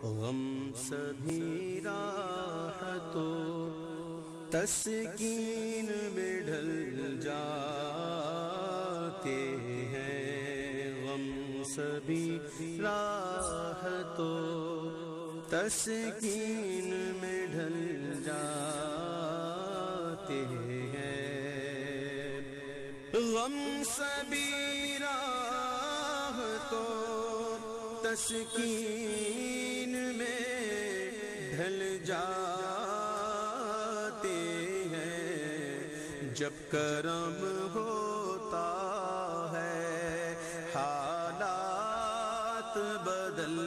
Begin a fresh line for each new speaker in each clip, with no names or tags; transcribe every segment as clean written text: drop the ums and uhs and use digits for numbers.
غم سبھی راحتوں تسکین میں ڈھل جاتے ہیں، غم سبھی راحتوں تسکین میں ڈھل جاتے ہیں، غم سبھی راحتوں تسکین میں ڈھل جاتے ہیں، جب کرم ہوتا ہے حالات بدل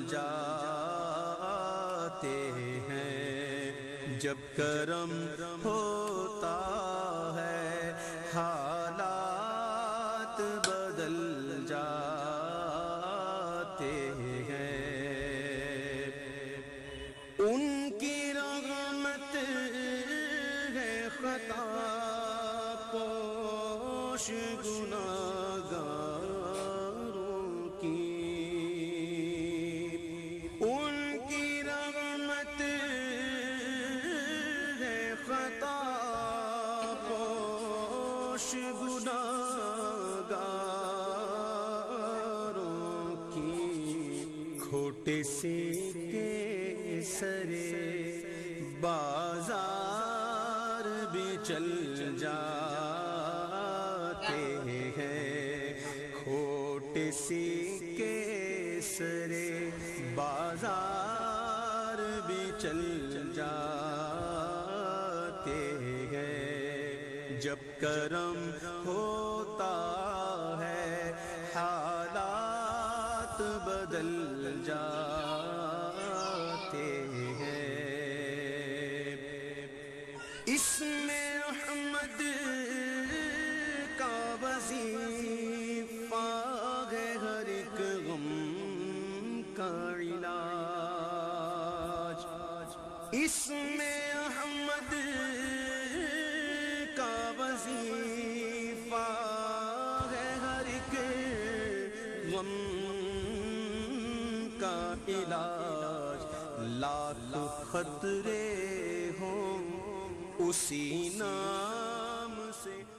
جاتے ہیں، جب کرم ہوتا ہے حالات بدل جاتے ہیں، ان کی رحمت ہے خطا پوش گناہگاروں کی، ان کی رحمت ہے خطا پوش گناہگاروں کی، کھوٹے سکے سرے بازار بھی چل جاتے ہیں، کھوٹے سکے سرے بازار بھی چل جاتے ہیں، جب کرم ہوتا ہے حالات بدل جاتے ہیں، اس میں احمد کا وظیفہ ہے ہر ایک غم کا علاج، اس میں احمد کا وظیفہ ہے ہر ایک غم کا علاج، لاکھ خطرے ہوں اسی نام سے